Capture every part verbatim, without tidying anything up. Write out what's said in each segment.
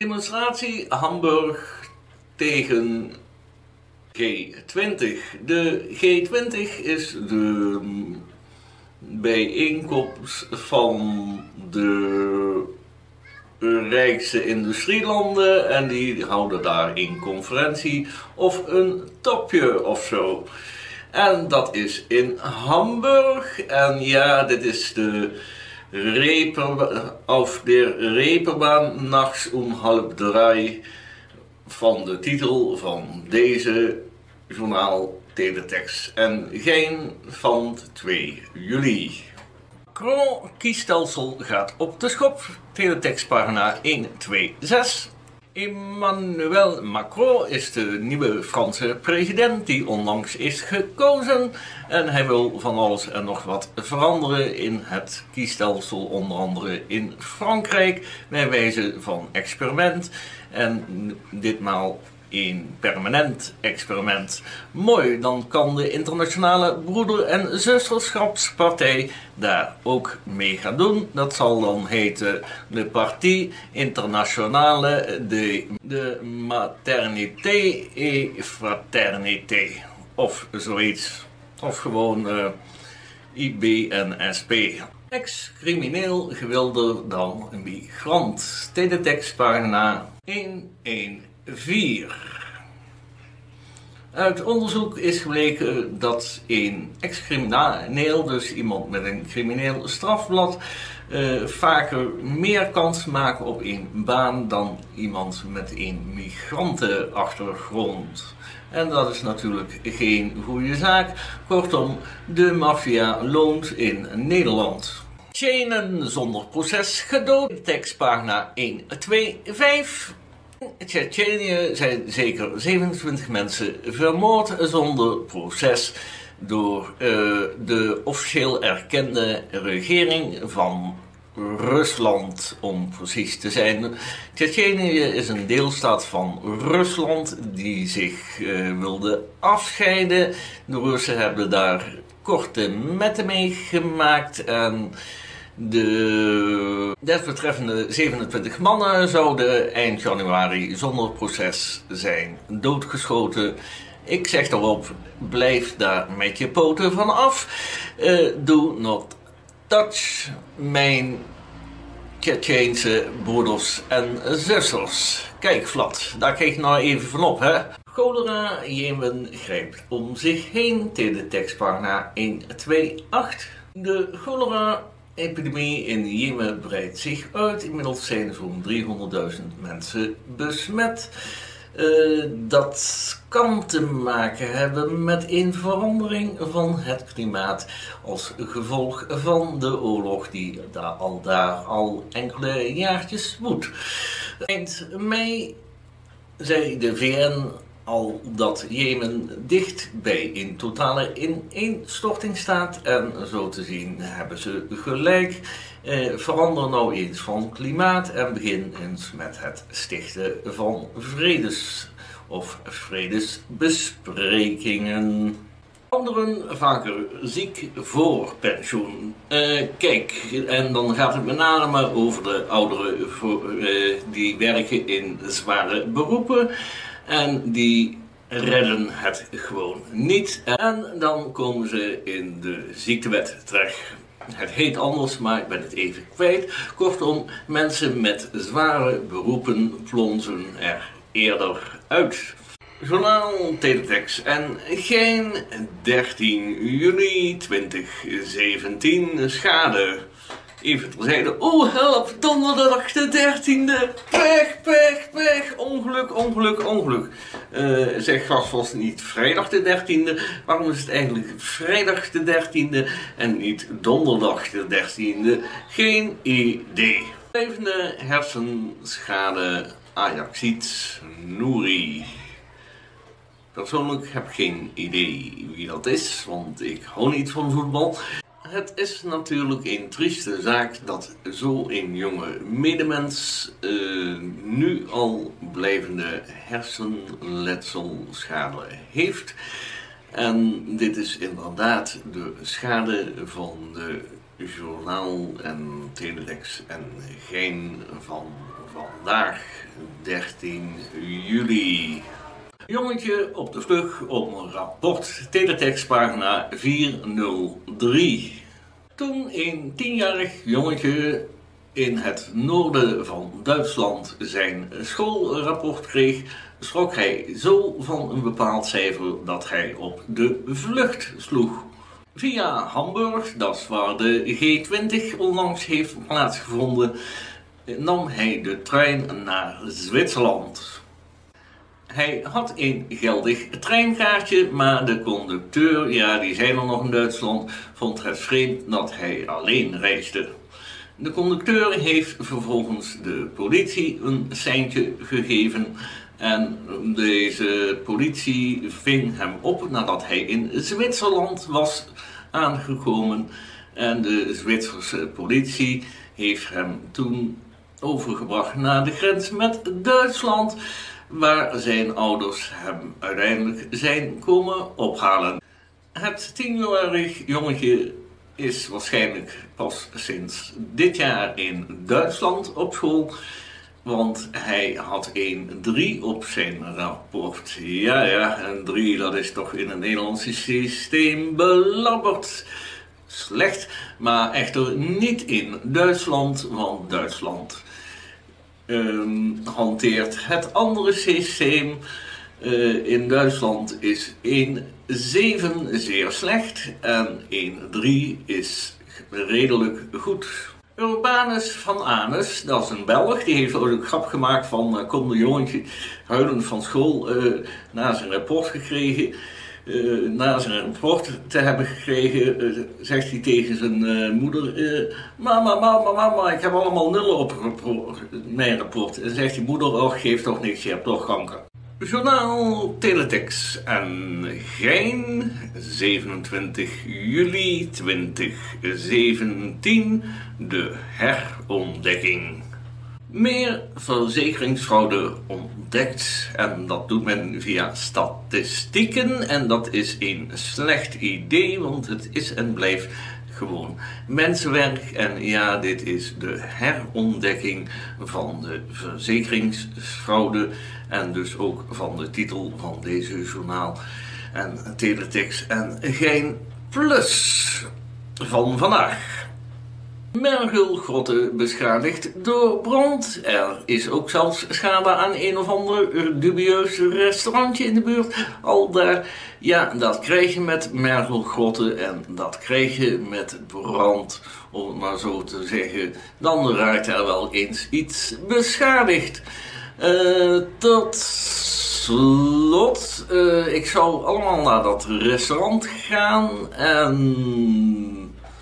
Demonstratie Hamburg tegen G twintig. De G twintig is de bijeenkomst van de rijkste industrielanden en die houden daar een conferentie of een topje of zo. En dat is in Hamburg. En ja, dit is de Reeper, of de Reeperbahn nachts om half drie van de titel van deze journaal Teletext. En geen van twee juli. Macron kiesstelsel gaat op de schop. Teletext pagina honderdzesentwintig. Emmanuel Macron is de nieuwe Franse president die onlangs is gekozen en hij wil van alles en nog wat veranderen in het kiesstelsel, onder andere in Frankrijk, bij wijze van experiment en ditmaal een permanent experiment. Mooi, dan kan de internationale broeder- en zusterschapspartij daar ook mee gaan doen. Dat zal dan heten de Parti Internationale de, de Maternité et Fraternité. Of zoiets. Of gewoon uh, I B N S P. Ex-crimineel gewilder dan een migrant. Teletext pagina honderdvierzien. Uit onderzoek is gebleken dat een ex-crimineel, dus iemand met een crimineel strafblad, uh, vaker meer kans maken op een baan dan iemand met een migrantenachtergrond. En dat is natuurlijk geen goede zaak. Kortom, de maffia loont in Nederland. Tsjetsjenen zonder proces gedood. Tekstpagina honderdvijfenveertig. In Tsjetsjenië zijn zeker zevenentwintig mensen vermoord zonder proces door uh, de officieel erkende regering van Rusland, om precies te zijn. Tsjetsjenië is een deelstaat van Rusland die zich uh, wilde afscheiden. De Russen hebben daar korte metten mee gemaakt en de desbetreffende zevenentwintig mannen zouden eind januari zonder proces zijn doodgeschoten. Ik zeg daarop, blijf daar met je poten van af. Uh, do not touch mijn Tsjetsjeense broeders en zusters. Kijk, Vlad, daar kijk je nou even van op, hè. Cholera, Jemen grijpt om zich heen. Teletekstpagina honderdtweeëntachtig. De cholera epidemie in Jemen breidt zich uit. Inmiddels zijn zo'n driehonderdduizend mensen besmet. Uh, dat kan te maken hebben met een verandering van het klimaat als gevolg van de oorlog die daar al, daar al enkele jaartjes woedt. Eind mei zei de V N al dat Jemen dicht bij een totale ineenstorting staat en zo te zien hebben ze gelijk. Eh, verander nou eens van klimaat en begin eens met het stichten van vredes of vredesbesprekingen. Ouderen vaker ziek voor pensioen. Uh, kijk, en dan gaat het met name over de ouderen voor, uh, die werken in zware beroepen en die redden het gewoon niet. En dan komen ze in de ziektewet terecht. Het heet anders, maar ik ben het even kwijt. Kortom, mensen met zware beroepen plonzen er eerder uit. Journaal Teletext en geen dertien juli tweeduizend zeventien schade. Even terzijde. Oh help, donderdag de dertiende. Pech, pech, pech. Ongeluk, ongeluk, ongeluk. Uh, zeg, was was het niet vrijdag de dertiende? Waarom is het eigenlijk vrijdag de dertiende en niet donderdag de dertiende? Geen idee. Blijvende hersenschade Ajaxiet Nouri. Persoonlijk heb ik geen idee wie dat is, want ik hou niet van voetbal. Het is natuurlijk een trieste zaak dat zo'n jonge medemens uh, nu al blijvende hersenletselschade heeft. En dit is inderdaad de schade van de journaal en teletext en Gein van vandaag, dertien juli. Jongetje op de vlucht op een rapport, teletext pagina vierhonderddrie. Toen een tienjarig jongetje in het noorden van Duitsland zijn schoolrapport kreeg, schrok hij zo van een bepaald cijfer dat hij op de vlucht sloeg. Via Hamburg, dat is waar de G twintig onlangs heeft plaatsgevonden, nam hij de trein naar Zwitserland. Hij had een geldig treinkaartje, maar de conducteur, ja die zijn er nog in Duitsland, vond het vreemd dat hij alleen reisde. De conducteur heeft vervolgens de politie een seintje gegeven en deze politie ving hem op nadat hij in Zwitserland was aangekomen en de Zwitserse politie heeft hem toen overgebracht naar de grens met Duitsland, waar zijn ouders hem uiteindelijk zijn komen ophalen. Het tienjarig jongetje is waarschijnlijk pas sinds dit jaar in Duitsland op school, want hij had een drie op zijn rapport. Ja, ja, een drie, dat is toch in het Nederlandse systeem belabberd. Slecht, maar echter niet in Duitsland, want Duitsland um, hanteert het andere systeem. Uh, in Duitsland is een zeven zeer slecht en een drie is redelijk goed. Urbanus van Anus, dat is een Belg, die heeft ook een grap gemaakt van uh, kom de jongetje huilend van school uh, na zijn rapport gekregen. Uh, na zijn rapport te hebben gekregen, uh, zegt hij tegen zijn uh, moeder, uh, mama, mama, mama, ik heb allemaal nullen op rapport, mijn rapport. En zegt die moeder, oh geef toch niks, je hebt toch kanker. Journaal Teletext en Gein, zevenentwintig juli tweeduizend zeventien, de herontdekking. Meer verzekeringsfraude ontdekt en dat doet men via statistieken en dat is een slecht idee, want het is en blijft gewoon mensenwerk en ja, dit is de herontdekking van de verzekeringsfraude en dus ook van de titel van deze journaal en teletext en Gein plus van vandaag. Mergelgrotten beschadigd door brand. Er is ook zelfs schade aan een of ander dubieus restaurantje in de buurt. Al daar, ja, dat krijg je met mergelgrotten en dat krijg je met brand, om het maar zo te zeggen. Dan raakt er wel eens iets beschadigd. Uh, tot slot, uh, ik zou allemaal naar dat restaurant gaan en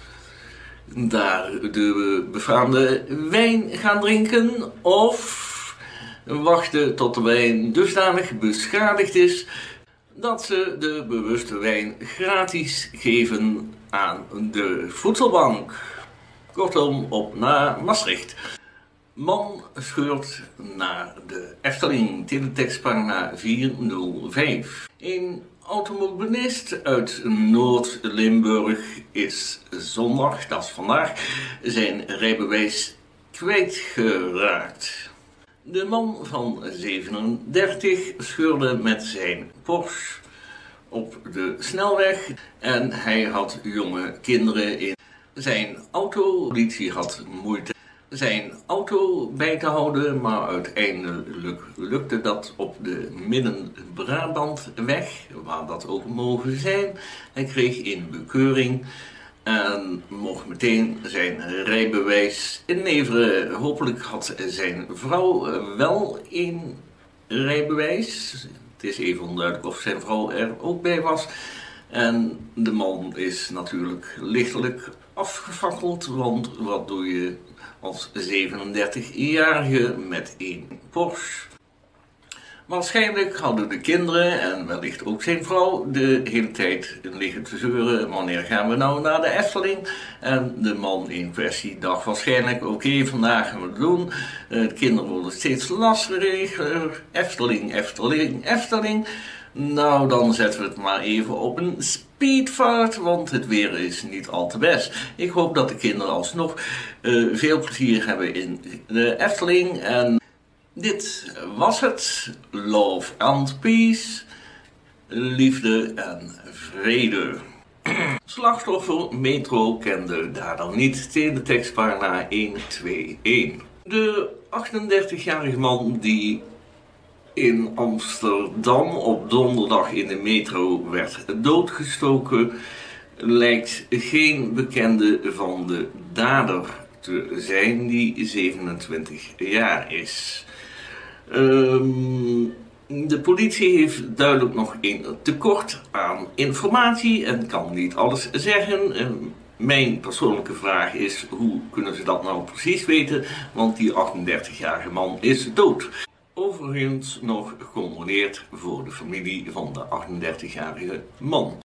daar de befaamde wijn gaan drinken of wachten tot de wijn dusdanig beschadigd is dat ze de bewuste wijn gratis geven aan de voedselbank. Kortom, op naar Maastricht. Man scheurt naar de Efteling, teletextpagina vierhonderdvijf. Een automobilist uit Noord-Limburg is zondag, dat is vandaag, zijn rijbewijs kwijtgeraakt. De man van zevenendertig scheurde met zijn Porsche op de snelweg en hij had jonge kinderen in zijn auto. De politie had moeite zijn auto bij te houden, maar uiteindelijk lukte dat op de Midden-Brabantweg, waar dat ook mogen zijn. Hij kreeg een bekeuring en mocht meteen zijn rijbewijs inleveren. Hopelijk had zijn vrouw wel een rijbewijs. Het is even onduidelijk of zijn vrouw er ook bij was. En de man is natuurlijk lichtelijk afgefakkeld, want wat doe je als zevenendertigjarige met één Porsche? Waarschijnlijk hadden de kinderen en wellicht ook zijn vrouw de hele tijd liggen te zeuren: wanneer gaan we nou naar de Efteling? En de man in kwestie dacht waarschijnlijk: oké, okay, vandaag gaan we het doen. De kinderen worden steeds lastiger. Efteling, Efteling, Efteling. Nou, dan zetten we het maar even op een speedvaart, want het weer is niet al te best. Ik hoop dat de kinderen alsnog uh, veel plezier hebben in de Efteling. En dit was het. Love and peace. Liefde en vrede. Slachtoffer Metro kende dader niet. Teletextpagina honderdeenentwintig. De achtendertigjarige man die in Amsterdam op donderdag in de metro werd doodgestoken, lijkt geen bekende van de dader te zijn, die zevenentwintig jaar is. Um, de politie heeft duidelijk nog een tekort aan informatie en kan niet alles zeggen. Um, Mijn persoonlijke vraag is, hoe kunnen ze dat nou precies weten? Want die achtendertigjarige man is dood. Overigens nog gecondoleerd voor de familie van de achtendertigjarige man.